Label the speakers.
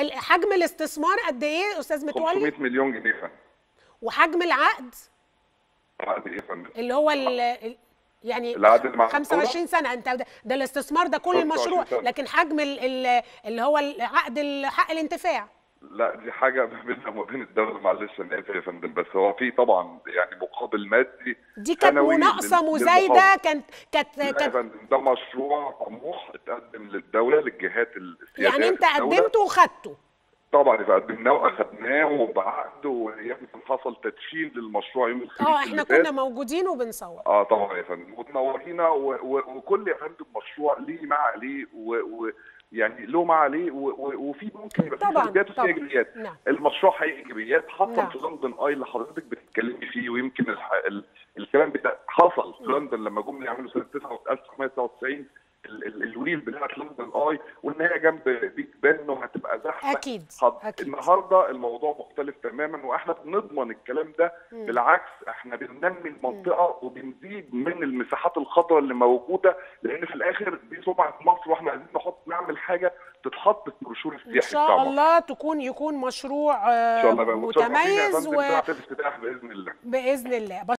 Speaker 1: حجم الاستثمار قد ايه استاذ متولي؟
Speaker 2: 500 مليون جنيه فندم.
Speaker 1: وحجم العقد
Speaker 2: عقد ايه يا فندم؟
Speaker 1: اللي هو يعني
Speaker 2: العقد مع
Speaker 1: 25 سنه. انت ده الاستثمار ده كل المشروع، لكن حجم اللي هو عقد حق الانتفاع.
Speaker 2: لا دي حاجه بيننا وبين الدوله، معلش انا اسف يا فندم، بس هو في طبعا يعني مقابل مادي.
Speaker 1: دي كانت مناقصه مزايده، كانت
Speaker 2: لا يا فندم، ده مشروع طموح اتقدم للدوله، للجهات السياديه.
Speaker 1: يعني انت قدمته وخدته؟
Speaker 2: طبعا قدمناه واخدناه وبعقد، ويمكن حصل تدشين للمشروع يوم الخميس
Speaker 1: احنا كنا موجودين وبنصور.
Speaker 2: طبعا يا فندم، وتنورينا، وكل يا فندم مشروع ليه ما عليه، يعني له ما عليه، وفي ممكن يبقى في سلبيات وفي ايجابيات.
Speaker 1: نعم.
Speaker 2: المشروع هي ايجابيات، حصل في لندن اي اللي حضرتك بتتكلمي فيه، ويمكن الكلام بتاع حصل في لندن لما جم يعملوا سنه 1999 الويل بتاعت لندن اي، وان هي جنب بيج بن وهتبقى زحمه.
Speaker 1: اكيد.
Speaker 2: النهارده الموضوع مختلف تماما، واحنا بنضمن الكلام ده. بالعكس احنا بننمي المنطقه وبنزيد من المساحات الخضراء اللي موجوده، لان في الاخر دي سمعه مصر، واحنا عايزين نعمل حاجه تتحط في بروشور السياحي
Speaker 1: ان شاء الله، يكون مشروع
Speaker 2: ان شاء الله
Speaker 1: متميز
Speaker 2: باذن الله.
Speaker 1: باذن الله.